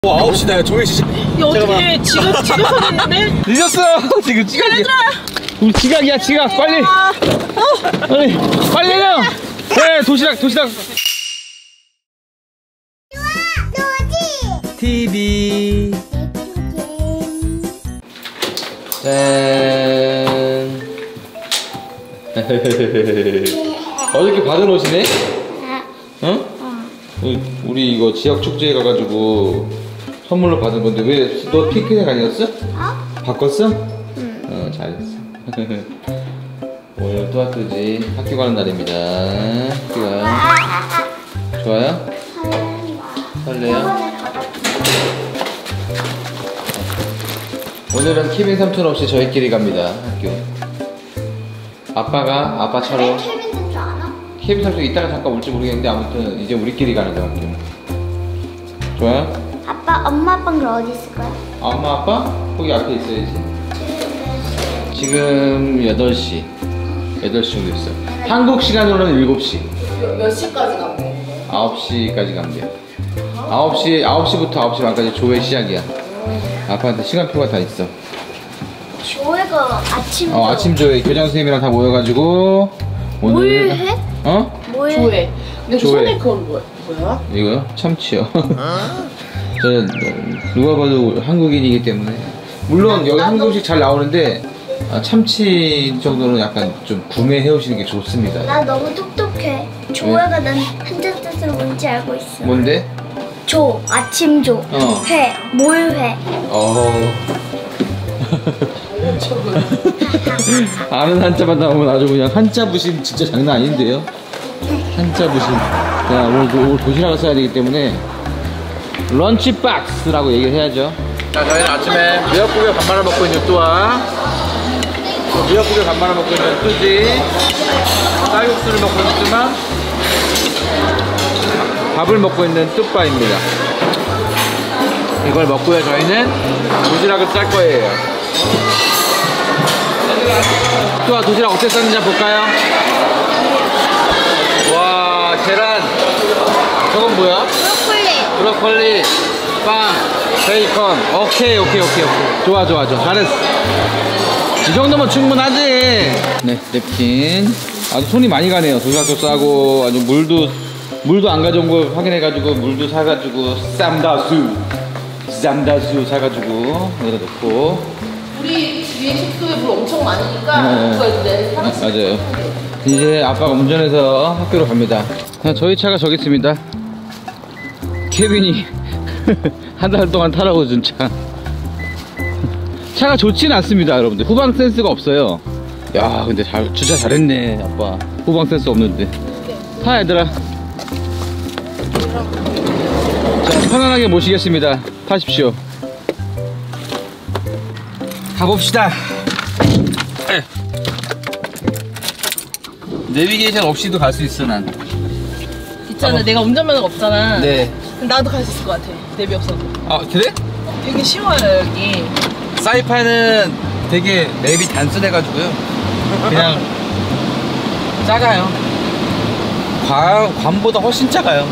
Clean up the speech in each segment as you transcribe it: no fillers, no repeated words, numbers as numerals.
9시다. 종이 씨. 야, 어떻게 지금 하겠는데? 늦었어. 지금 지각이야. 우리 지각이야, 지각. 빨리. 빨리 내려. 네, 도시락. TV. 짠. 어저께 받은 옷이네? 어? 우리 이거 지역 축제에 가가지고 선물로 받은 건데 왜 너 핑크색 아니었어? 바꿨어? 응. 잘했어. 오늘 또 학교지. 학교 가는 날입니다. 학교가요. 좋아요? 설레요? 오늘은 케빈 삼촌 없이 저희끼리 갑니다. 학교. 아빠가 아빠처럼. 케빈 삼촌 아나? 케빈 삼촌 이따가 잠깐 올지 모르겠는데 아무튼 이제 우리끼리 가는 거야. 학교. 좋아요? 아빠, 엄마 아빠는 그럼 어디 있을 거야? 엄마 아빠? 거기 앞에 있어야지. 지금 8시 8시 정도 있어. 한국 시간으로는 7시. 몇 시까지 가면 돼? 9시까지 가면 돼요. 9시부터 9시 반까지 조회 시작이야. 아빠한테 시간표가 다 있어. 조회가 아침 아침 조회 교장 선생님이랑 다 모여가지고 오늘 뭘 해? 뭐 조회. 근데 조회. 손에 그건 뭐야? 이거요? 참치요. 저 누가 봐도 한국인이기 때문에 물론 여기 한국 음식 잘 나오는데 참치 정도는 약간 좀 구매해 오시는 게 좋습니다. 나 너무 똑똑해. 조회가 난 한자 뜻으로 뭔지 알고 있어. 뭔데? 조, 아침조, 회, 몰회. 아는 한자만 나오면 아주 그냥 한자 부심 진짜 장난 아닌데요? 한자 부심. 자, 오늘 도시락을 써야 되기 때문에 런치박스라고 얘기를 해야죠. 자, 저희는 아침에 미역국에 밥 말아 먹고 있는 뚜아, 미역국에 밥 말아 먹고 있는 뚜지, 쌀국수를 먹고 있는 뚜만, 밥을 먹고 있는 뚜빠입니다. 이걸 먹고요, 저희는 도시락을 쌀 거예요. 뚜아, 도시락 어떻게 쌌는지 한번 볼까요? 와, 계란. 저건 뭐야? 브로콜리, 빵, 베이컨. 오케이. 좋아. 잘했어. 이 정도면 충분하지. 네, 냅킨. 아주 손이 많이 가네요. 도시락도 싸고, 아주 물도 안 가져온 거 확인해가지고, 물도 사가지고, 쌈다수 사가지고, 여기다 넣고. 우리 위에 숙소에 물 엄청 많으니까 그거 이제 하나씩. 맞아요. 이제 아빠가 운전해서 학교로 갑니다. 저희 차가 저기 있습니다. 케빈이 한 달 동안 타라고 준 차. 차가 좋지는 않습니다, 여러분들. 후방 센스가 없어요. 야, 근데 주차 잘했네, 아빠. 후방 센스 없는데. 타, 얘들아. 자, 편안하게 모시겠습니다. 타십시오. 가봅시다. 내비게이션 없이도 갈 수 있어, 난. 있잖아, 내가 운전면허가 없잖아. 네. 나도 갈 수 있을 것 같아. 내비 없어도. 아, 그래? 되게 쉬워요, 여기. 사이판은 되게 맵이 단순해가지고요. 그냥 작아요. 괌보다 훨씬 작아요.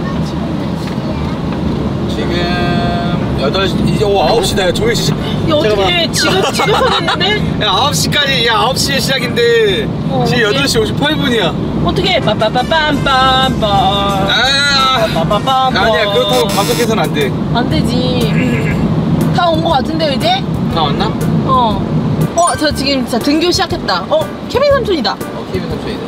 지금 8시, 이제 9시다. 종이 씨. 야, 어떻게 지금 하겠는데? 야, 9시까지, 9시에 시작인데 지금 8시 58분이야. 어떻게 빠빠빠빰빰빰. 빠빠빰빰. 아니야, 그렇다고 과속해서는 안 돼. 안 되지. 다 온 거 같은데요, 이제? 다 왔나? 저 지금 진짜 등교 시작했다. 케빈 삼촌이다. 케빈 삼촌이다.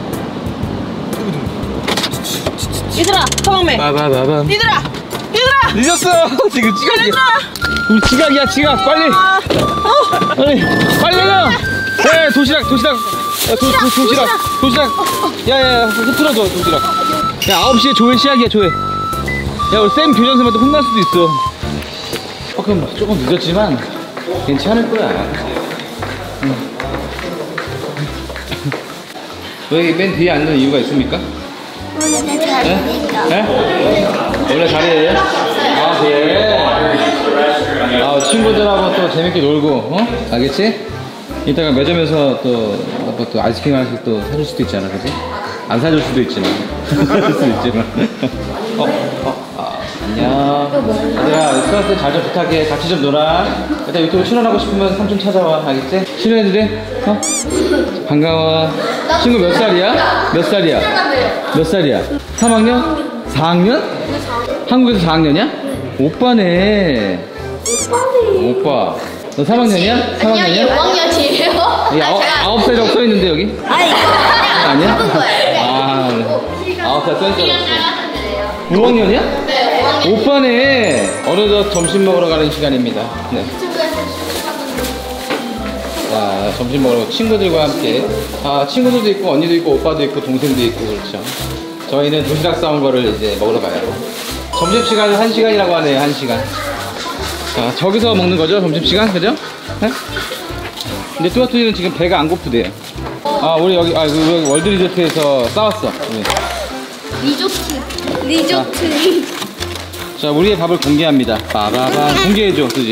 얘들아, 서방매. 빠바바밤. 얘들아. 늦었어. 지금 지각이야. 우리 지각이야, 지각. 빨리. 빨리 내려. 네, 도시락. 도시락. 야야야, 흐트러져 도시락. 야, 9시에 조회 시작이야, 조회. 야, 우리 쌤 교장 선생님한테 혼날 수도 있어. 그럼 조금 늦었지만 괜찮을 거야. 왜 맨 뒤에 앉는 이유가 있습니까? 오늘 내 자리니까. 네? 원래 자리에요? 아, 그래? 친구들하고 또 재밌게 놀고, 알겠지? 이따가 매점에서 또 아이스크림 하나씩 또 사줄 수도 있잖아, 그지? 안 사줄 수도 있지만. 사줄 수도 있지만. 안녕. 얘들아, 수학생 잘 좀 부탁해. 같이 좀 놀아. 일단 유튜브 출연하고 싶으면 삼촌 찾아와. 알겠지? 출연해도 돼? 어? 반가워. 친구 몇 살이야? 몇 살이야? 몇 살이야? 3학년? 4학년? 한국에서 4학년이야? 오빠네. 오빠. 너 3학년이야? 3학년이야? 5학년이에요. 9살이라고 써있는데 여기? 아니, 이거 아니야? 잡은 거예요. 아, 9살 써있어. 5학년이야? 네, 5학년. 오빠네. 어느덧 점심 먹으러 가는 시간입니다. 네. 자, 점심 먹으러 친구들과 함께. 아, 친구들도 있고, 언니도 있고, 오빠도 있고, 동생도 있고, 그렇죠. 저희는 도시락 싸온 거를 이제 먹으러 가요. 점심시간은 1시간이라고 하네요, 1시간. 자, 저기서 먹는 거죠, 점심시간? 그죠? 네? 근데 뚜아뚜이는 지금 배가 안 고프대요. 아, 우리 여기, 여기 월드 리조트에서 싸웠어. 우리. 리조트. 자, 우리의 밥을 공개합니다. 빠바밤. 공개해줘, 수지.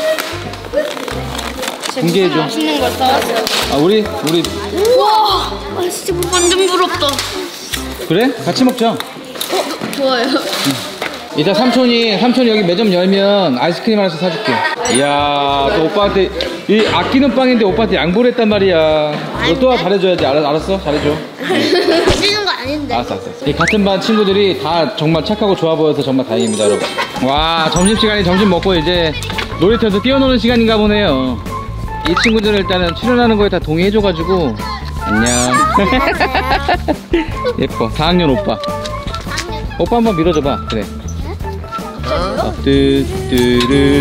공개해줘. 맛있는 걸 싸왔어요. 아, 우리 우와, 진짜 완전 부럽다. 그래? 같이 먹자. 좋아요. 이따 삼촌이 여기 매점 열면 아이스크림 하나씩 사줄게. 이야, 또 오빠한테 이 아끼는 빵인데 오빠한테 양보를 했단 말이야. 너 또 잘해줘야지. 알았어? 잘해줘. 해주는 거 아닌데. 알았어. 이 같은 반 친구들이 다 정말 착하고 좋아 보여서 정말 다행입니다, 여러분. 와, 점심시간에 점심 먹고 이제 놀이터에서 뛰어노는 시간인가 보네요. 이 친구들은 일단은 출연하는 거에 다 동의해줘가지고 안녕. 예뻐. 4학년 오빠. 오빠 한번 밀어줘봐. 그래. 뚜뚜루뚜.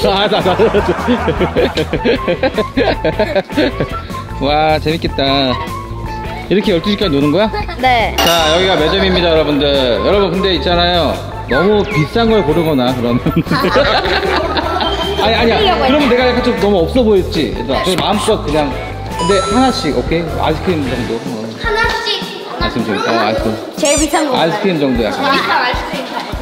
와, 재밌겠다. 이렇게 12시까지 노는 거야? 네. 자, 여기가 매점입니다, 여러분들. 여러분, 근데 있잖아요. 너무 비싼 걸 고르거나 그러면. 아니야. 그러면 내가 약간 좀 너무 없어 보였지. 얘들아, 저 마음껏 그냥. 근데 하나씩, 오케이? 아이스크림 정도. 하나씩. 아이스크림 정도. 아이스크림. 제일 비싼 거. 아이스크림 정도 약간. 비싼 아이스크림.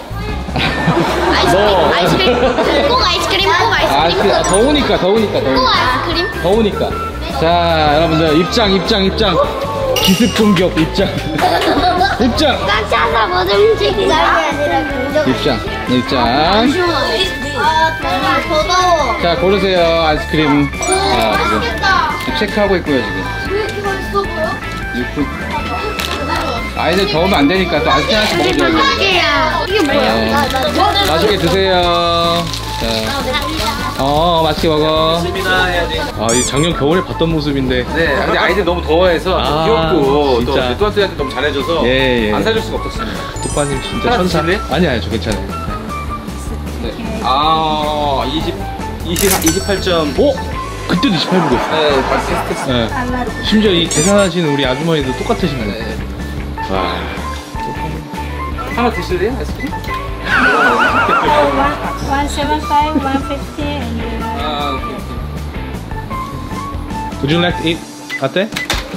너. 아이스크림. 꼭 아이스크림. 꼭 아이스크림. 아이스크림. 더우니까. 꼭 아이스크림. 더우니까. 자, 여러분들, 입장. 기습 공격, 입장. 꽉 차서 못 움직이는 게 아니라 공격. 입장. 더 더워. 자, 고르세요, 아이스크림. 자, 지금. 맛있겠다. 체크하고 있고요, 지금. 왜 이렇게 맛있어 보여? 아이들 더우면 안 되니까 또 아이스크림 하나씩 먹어줘야지. 이게 뭐야? 맛있게 드세요. 자, 맛있게 먹어. 아, 이 작년 겨울에 봤던 모습인데. 네, 근데 아이들 너무 더워해서 좀 귀엽고 진짜. 또 뚜아뚜이한테 너무 잘해줘서 예. 안 사줄 수가 없었습니다. 뚜빠님 진짜 하나 천사. 드실래? 아니, 저 괜찮아요. 네. 28점. 오! 그때도 28불이었어. 네, 비슷했어요. 네. 심지어 이 계산하시는 우리 아주머니도 똑같으신 거예요. 네. 와. 하나 드실래요, 아이스크림? 175, 150, and 아, 오케이. Would you like to eat? 어때?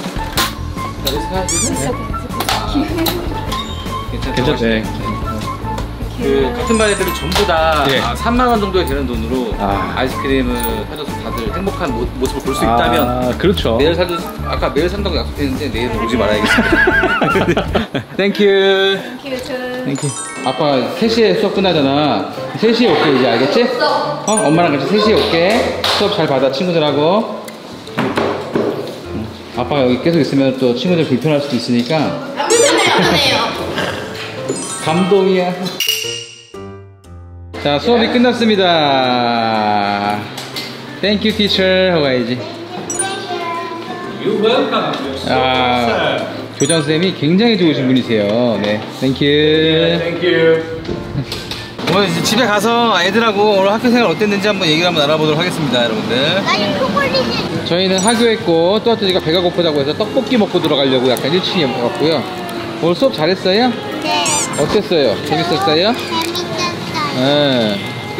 괜찮대. 그 같은 반 애들은 전부 다 예. 3만 원 정도에 되는 돈으로 아. 아이스크림을 사줘서 다들 행복한 모습을 볼 수 있다면 아, 그렇죠. 내일 아까 매일 산다고 약속했는데 내일 오지 말아야겠습니다. 땡큐. 땡큐. 아빠 3시에 수업 끝나잖아. 3시에 올게 이제 알겠지? 엄마랑 같이 3시에 올게. 수업 잘 받아 친구들하고. 아빠가 여기 계속 있으면 또 친구들 불편할 수도 있으니까. 안 불편해요. 감동이야. 자, 수업이 끝났습니다. Thank you, teacher. 하고 가야지. 아, 교장 선생님이 굉장히 좋으신 분이세요. 네, Thank you. 오늘 이제 집에 가서 애들하고 오늘 학교 생활 어땠는지 한번 얘기를 한번 알아보도록 하겠습니다, 여러분들. 아니, 초콜릿이. 저희는 하교했고 또 또지가 배가 고프다고 해서 떡볶이 먹고 들어가려고 약간 일찍 먹었고요. 오늘 수업 잘했어요? 네. 어땠어요? 재밌었어요? 재밌었어요. 네.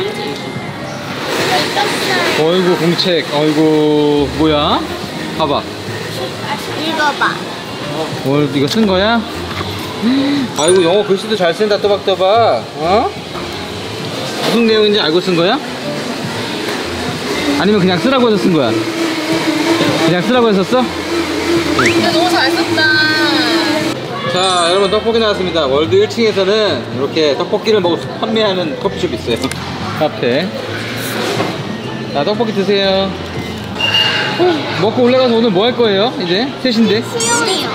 재밌었어요. 어이구 공책. 어이구 뭐야? 봐봐. 읽어봐. 오늘 이거 쓴 거야? 아이고 영어 글씨도 잘 쓴다. 또박또박. 어? 무슨 내용인지 알고 쓴 거야? 아니면 그냥 쓰라고 해서 쓴 거야? 그냥 쓰라고 해서 썼어? 근데 너무 잘 썼다. 자, 여러분 떡볶이 나왔습니다. 월드 1층에서는 이렇게 떡볶이를 판매하는 커피숍이 있어요. 카페. 자, 떡볶이 드세요. 먹고 올라가서 오늘 뭐 할 거예요? 이제 셋인데. 수영이요.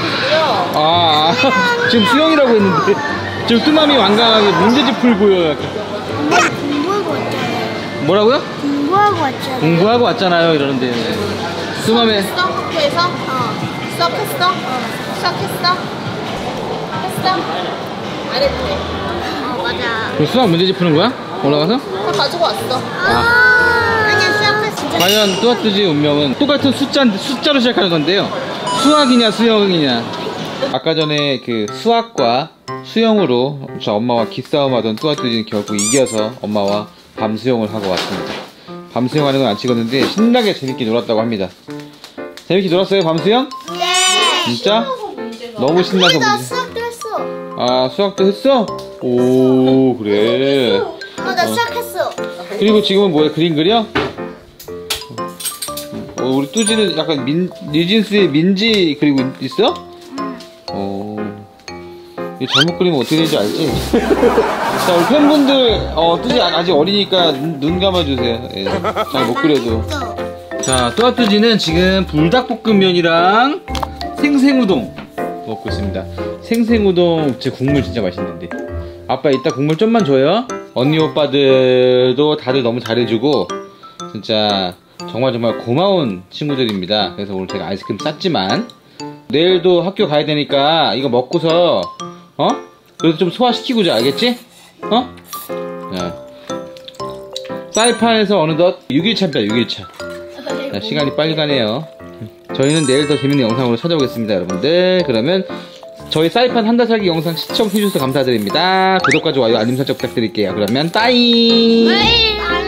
지금 수영이라고 했는데 지금 뚜맘이 완강하게 문제집 풀고요. 약간. 엄마 공부하고 왔잖아요. 뭐라고요? 공부하고 왔잖아요. 공부하고 왔잖아요. 이러는데 뚜맘의 했어? 학교에서? 수업했어? 수학했어? 했어? 안 해도 돼. 맞아. 그럼 수학 문제집 푸는 거야? 올라가서? 다 가지고 왔어. 아니야, 수영했어. 과연 뚜아뚜지의 운명은 똑같은 숫자로 시작하는 건데요. 수학이냐 수영이냐. 아까 전에 그 수학과 수영으로 저 엄마와 기싸움하던 뚜아뚜지는 결국 이겨서 엄마와 밤수영을 하고 왔습니다. 밤수영하는 건 안 찍었는데 신나게 재밌게 놀았다고 합니다. 재밌게 놀았어요 밤수영? 네. 진짜? 너무 신나서 나 문제. 수학도 했어. 아 수학도 했어? 오 그래. 나 수학했어. 그리고 지금은 뭐야 그림 그려? 우리 뚜지는 약간 뉴진스의 민지 그리고 있어? 이거 잘못 그리면 어떻게 되는지 알지? 자 우리 팬분들 뚜지 아직 어리니까 눈 감아주세요. 예, 잘 못 그려도. 자 뚜아뚜지는 지금 불닭볶음면이랑 생생우동 먹고 있습니다. 생생우동 제 국물 진짜 맛있는데 아빠 이따 국물 좀만 줘요. 언니 오빠들도 다들 너무 잘해주고 진짜 정말 고마운 친구들입니다. 그래서 오늘 제가 아이스크림 쌌지만 내일도 학교 가야 되니까 이거 먹고서 그래도 좀 소화시키고 자 알겠지? 자, 사이판에서 어느덧 6일차입니다. 6일차. 자, 시간이 빨리 가네요. 저희는 내일 더 재밌는 영상으로 찾아오겠습니다 여러분들. 그러면 저희 사이판 한 달 살기 영상 시청해주셔서 감사드립니다. 구독과 좋아요 알림 설정 부탁드릴게요. 그러면 따이.